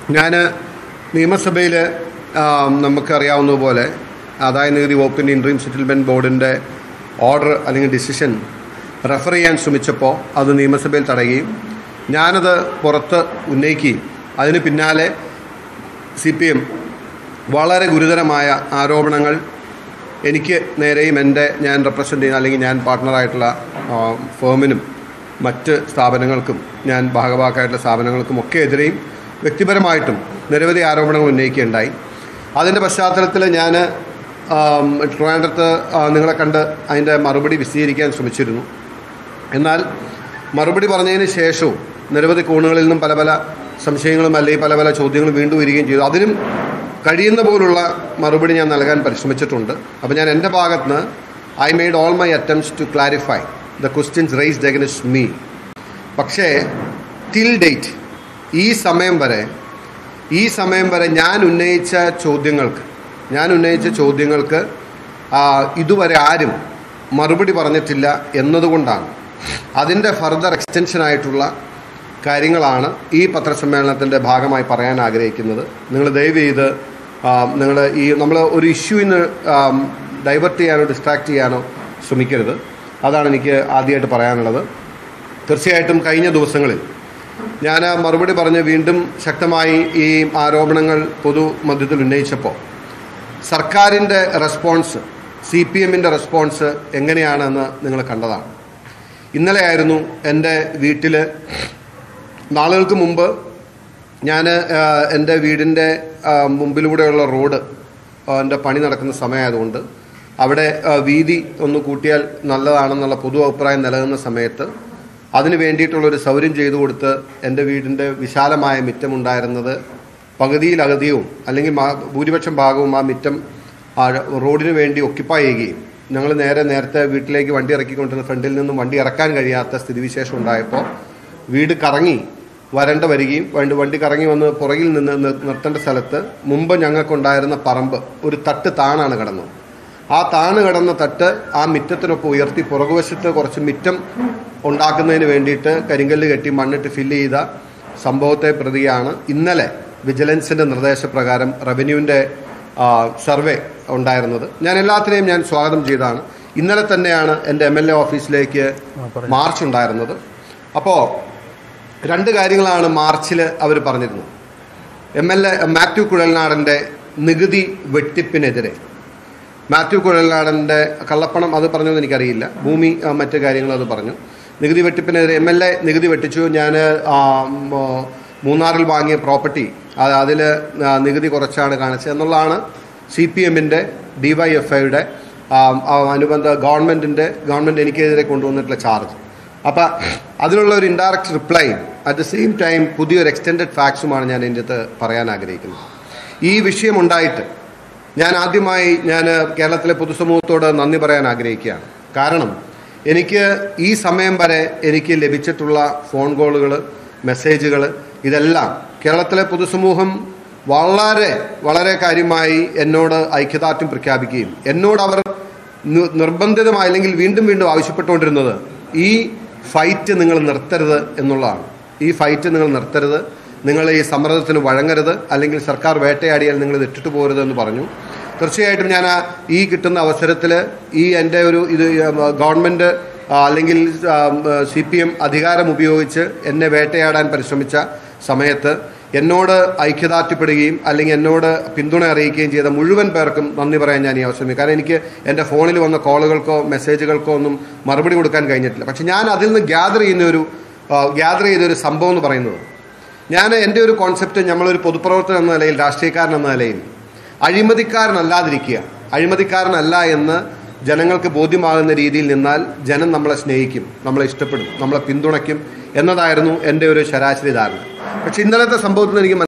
ഞാൻ നിയമസഭയിൽ നമുക്കറിയാവുന്നതുപോലെ ആദായനികുതി വകുപ്പിൻ്റെ ഇൻട്രീം സെറ്റിൽമെൻറ്റ് ബോർഡിൻ്റെ ഓർഡർ അല്ലെങ്കിൽ ഡിസിഷൻ റെഫർ ചെയ്യാൻ ശ്രമിച്ചപ്പോൾ അത് നിയമസഭയിൽ തടയുകയും ഞാനത് പുറത്ത് ഉന്നയിക്കുകയും അതിന് പിന്നാലെ CPM വളരെ ഗുരുതരമായ ആരോപണങ്ങൾ എനിക്ക് നേരെയും ഞാൻ റെപ്രസെൻ്റ് ചെയ്യുന്ന അല്ലെങ്കിൽ ഞാൻ പാർട്ട്ണറായിട്ടുള്ള ഫേമിനും മറ്റ് സ്ഥാപനങ്ങൾക്കും ഞാൻ ഭാഗവാക്കായിട്ടുള്ള സ്ഥാപനങ്ങൾക്കും ഒക്കെ എതിരെയും വ്യക്തിപരമായിട്ടും നിരവധി ആരോപണങ്ങൾ ഉന്നയിക്കുകയുണ്ടായി. അതിൻ്റെ പശ്ചാത്തലത്തിൽ ഞാൻ ട്രിവാൻഡ്രത്ത് നിങ്ങളെ കണ്ട് അതിൻ്റെ മറുപടി വിശദീകരിക്കാൻ ശ്രമിച്ചിരുന്നു. എന്നാൽ മറുപടി പറഞ്ഞതിന് ശേഷവും നിരവധി കോണുകളിൽ നിന്നും പല പല സംശയങ്ങളും അല്ലെങ്കിൽ പല പല ചോദ്യങ്ങളും വീണ്ടും വരികയും ചെയ്തു. അതിനും കഴിയുന്ന പോലുള്ള മറുപടി ഞാൻ നൽകാൻ പരിശ്രമിച്ചിട്ടുണ്ട്. അപ്പോൾ ഞാൻ എൻ്റെ ഭാഗത്തുനിന്ന് I made all my attempts to clarify the questions raised against me. പക്ഷേ ടിൽ ഡേറ്റ് ഈ സമയം വരെ ഞാൻ ഉന്നയിച്ച ചോദ്യങ്ങൾക്ക് ഇതുവരെ ആരും മറുപടി പറഞ്ഞിട്ടില്ല എന്നതുകൊണ്ടാണ് അതിൻ്റെ ഫർദർ എക്സ്റ്റൻഷനായിട്ടുള്ള കാര്യങ്ങളാണ് ഈ പത്രസമ്മേളനത്തിൻ്റെ ഭാഗമായി പറയാൻ ആഗ്രഹിക്കുന്നത്. നിങ്ങൾ ദയവ് ചെയ്ത് നമ്മൾ ഒരു ഇഷ്യൂവിന് ഡൈവേർട്ട് ചെയ്യാനോ ഡിസ്ട്രാക്ട് ചെയ്യാനോ ശ്രമിക്കരുത്. അതാണ് എനിക്ക് ആദ്യമായിട്ട് പറയാനുള്ളത്. തീർച്ചയായിട്ടും കഴിഞ്ഞ ദിവസങ്ങളിൽ ഞാൻ മറുപടി പറഞ്ഞ് വീണ്ടും ശക്തമായി ഈ ആരോപണങ്ങൾ പൊതുമധ്യത്തിൽ ഉന്നയിച്ചപ്പോൾ സർക്കാരിൻ്റെ റെസ്പോൺസ്, CPMൻ്റെ റെസ്പോൺസ് എങ്ങനെയാണെന്ന് നിങ്ങൾ കണ്ടതാണ്. ഇന്നലെയായിരുന്നു എൻ്റെ വീട്ടിൽ, നാളുകൾക്ക് മുമ്പ് ഞാൻ എൻ്റെ വീടിൻ്റെ മുമ്പിലൂടെയുള്ള റോഡ് എൻ്റെ പണി നടക്കുന്ന സമയമായതുകൊണ്ട് അവിടെ വീതി ഒന്ന് കൂട്ടിയാൽ നല്ലതാണെന്നുള്ള പൊതു അഭിപ്രായം നിലനിന്ന സമയത്ത് അതിന് വേണ്ടിയിട്ടുള്ളൊരു സൗകര്യം ചെയ്തു കൊടുത്ത് എൻ്റെ വീടിൻ്റെ വിശാലമായ മിറ്റമുണ്ടായിരുന്നത് പകുതിയിലധികവും അല്ലെങ്കിൽ ഭൂരിപക്ഷം ഭാഗവും ആ മിറ്റം റോഡിന് വേണ്ടി ഒക്യുപ്പൈ ചെയ്യുകയും ഞങ്ങൾ നേരത്തെ വീട്ടിലേക്ക് വണ്ടി ഇറക്കിക്കൊണ്ടിരുന്ന ഫ്രണ്ടിൽ നിന്നും വണ്ടി ഇറക്കാൻ കഴിയാത്ത സ്ഥിതിവിശേഷം ഉണ്ടായപ്പോൾ വീട് കറങ്ങി വരികയും വണ്ടി കറങ്ങി വന്ന് പുറകിൽ നിന്ന് നിർത്തേണ്ട സ്ഥലത്ത് മുമ്പ് ഞങ്ങൾക്കുണ്ടായിരുന്ന പറമ്പ് ഒരു തട്ട് താണാണ് കിടന്നത്. ആ താണ് കിടന്ന തട്ട് ആ മിറ്റത്തിനൊപ്പം ഉയർത്തി പുറകുവശത്ത് കുറച്ച് മിറ്റം ഉണ്ടാക്കുന്നതിന് വേണ്ടിയിട്ട് കരിങ്കല്ല് കെട്ടി മണ്ണിട്ട് ഫില്ല് ചെയ്ത സംഭവത്തെ പ്രതിയാണ് ഇന്നലെ വിജിലൻസിൻ്റെ നിർദ്ദേശപ്രകാരം റവന്യൂവിൻ്റെ സർവേ ഉണ്ടായിരുന്നത്. ഞാൻ എല്ലാത്തിനെയും സ്വാഗതം ചെയ്താണ്. ഇന്നലെ തന്നെയാണ് എൻ്റെ MLA ഓഫീസിലേക്ക് മാർച്ച് ഉണ്ടായിരുന്നത്. അപ്പോൾ രണ്ട് കാര്യങ്ങളാണ് മാർച്ചിൽ അവർ പറഞ്ഞിരുന്നത്. MLA മാത്യു കുഴൽനാടൻ്റെ നികുതി വെട്ടിപ്പിനെതിരെ, മാത്യു കുഴൽനാടൻ്റെ കള്ളപ്പണം അത് പറഞ്ഞതെന്ന് എനിക്കറിയില്ല, ഭൂമി മറ്റു കാര്യങ്ങൾ അത് പറഞ്ഞു. നികുതി വെട്ടിപ്പിനെതിരെ MLA നികുതി വെട്ടിച്ചു. ഞാൻ മൂന്നാറിൽ വാങ്ങിയ പ്രോപ്പർട്ടി അതിൽ നികുതി കുറച്ചാണ് കാണിച്ചത് എന്നുള്ളതാണ് CPMൻ്റെ DYFIയുടെ അനുബന്ധ ഗവൺമെൻറ് എനിക്കെതിരെ കൊണ്ടുവന്നിട്ടുള്ള ചാർജ്. അപ്പം അതിനുള്ള ഒരു indirect reply at the same time പുതിയൊരു എക്സ്റ്റെൻഡഡ് ഫാക്ട്സുമാണ് ഞാൻ എൻ്റെ അടുത്ത് പറയാൻ ആഗ്രഹിക്കുന്നത്. ഈ വിഷയമുണ്ടായിട്ട് ഞാൻ ആദ്യമായി കേരളത്തിലെ പൊതുസമൂഹത്തോട് നന്ദി പറയാൻ ആഗ്രഹിക്കുകയാണ്. കാരണം എനിക്ക് ഈ സമയം വരെ എനിക്ക് ലഭിച്ചിട്ടുള്ള ഫോൺ കോളുകൾ, മെസ്സേജുകൾ ഇതെല്ലാം കേരളത്തിലെ പൊതുസമൂഹം വളരെ വളരെ കാര്യമായി എന്നോട് ഐക്യദാർഢ്യം പ്രഖ്യാപിക്കുകയും എന്നോട് അവർ നിർബന്ധിതമായി അല്ലെങ്കിൽ വീണ്ടും ആവശ്യപ്പെട്ടുകൊണ്ടിരുന്നത് ഈ ഫൈറ്റ് നിങ്ങൾ നിർത്തരുത് എന്നുള്ളതാണ്. ഈ ഫൈറ്റ് നിങ്ങൾ നിർത്തരുത്, നിങ്ങൾ ഈ സമ്മർദ്ദത്തിന് വഴങ്ങരുത്, അല്ലെങ്കിൽ സർക്കാർ വേട്ടയാടിയാൽ നിങ്ങൾ ഇത് ഇട്ടിട്ട് പോകരുത് എന്ന് പറഞ്ഞു. തീർച്ചയായിട്ടും ഞാൻ ഈ കിട്ടുന്ന അവസരത്തിൽ എൻ്റെ ഗവൺമെൻറ് അല്ലെങ്കിൽ CPM അധികാരം ഉപയോഗിച്ച് എന്നെ വേട്ടയാടാൻ പരിശ്രമിച്ച സമയത്ത് എന്നോട് ഐക്യദാർഢ്യപ്പെടുകയും അല്ലെങ്കിൽ എന്നോട് പിന്തുണ അറിയിക്കുകയും ചെയ്ത മുഴുവൻ പേർക്കും നന്ദി പറയാൻ ഞാൻ ഈ അവസരം. കാരണം എനിക്ക് എൻ്റെ ഫോണിൽ വന്ന കോളുകൾക്കോ മെസ്സേജുകൾക്കോ ഒന്നും മറുപടി കൊടുക്കാൻ കഴിഞ്ഞിട്ടില്ല. പക്ഷെ ഞാൻ അതിൽ നിന്ന് ഗ്യാദർ ചെയ്തൊരു സംഭവം എന്ന് പറയുന്നത്, എൻ്റെ ഒരു കോൺസെപ്റ്റ്, നമ്മളൊരു പൊതുപ്രവർത്തകൻ എന്ന നിലയിൽ, രാഷ്ട്രീയക്കാരൻ എന്ന നിലയിൽ അഴിമതിക്കാരനല്ല എന്ന് ജനങ്ങൾക്ക് ബോധ്യമാകുന്ന രീതിയിൽ നിന്നാൽ ജനം നമ്മളെ സ്നേഹിക്കും, നമ്മളെ ഇഷ്ടപ്പെടും, നമ്മളെ പിന്തുണയ്ക്കും എന്നതായിരുന്നു എൻ്റെ ഒരു ശരാശരി ധാരണ. പക്ഷെ ഇന്നലത്തെ സംഭവത്തിൽ നിന്ന് എനിക്ക്